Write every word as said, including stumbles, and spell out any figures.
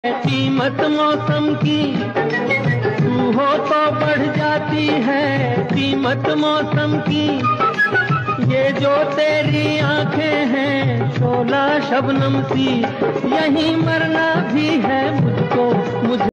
कीमत मौसम की तू हो तो बढ़ जाती है कीमत मौसम की। ये जो तेरी आंखें हैं शोला शबनम सी, यहीं मरना भी है मुझको मुझे।